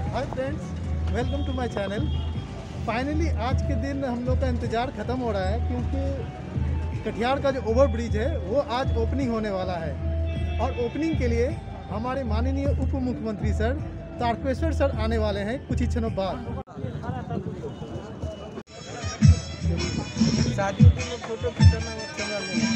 Hi friends, welcome to my channel. Finally आज के दिन हम लोग का इंतज़ार ख़त्म हो रहा है क्योंकि कटिहार का जो ओवर ब्रिज है वो आज ओपनिंग होने वाला है। और ओपनिंग के लिए हमारे माननीय उप मुख्यमंत्री सर तारकेश्वर सर आने वाले हैं कुछ ही क्षणों बाद। शादी में फोटो खिंचाना कैमरा लेना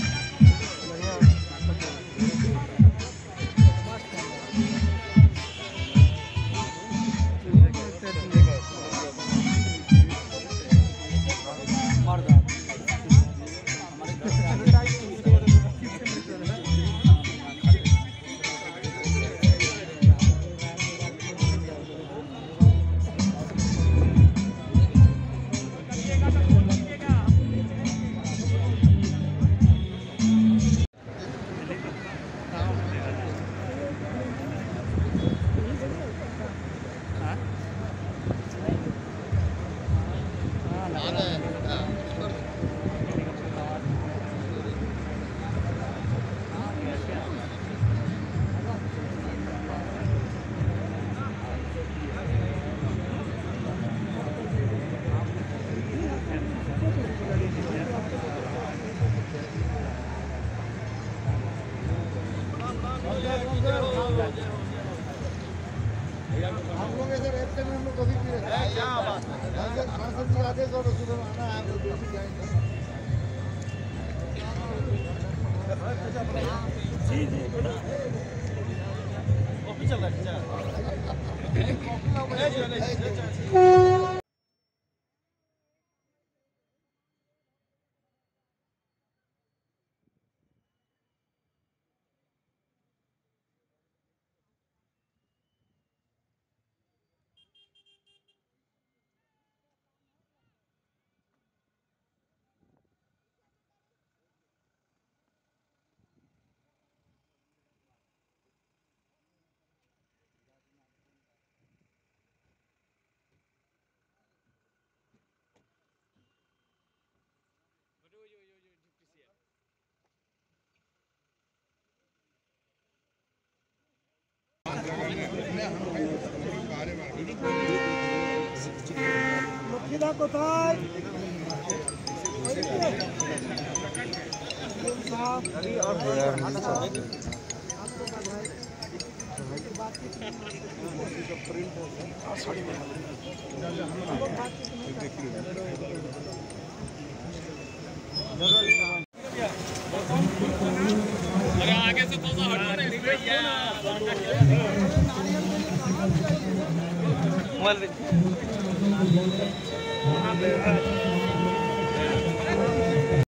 हम लोग ऐसे रहते हैं, हम लोग कभी भी आदेश और आना है जी जी चल रहा है। কোথায় आगे से थोड़ा हटो ना।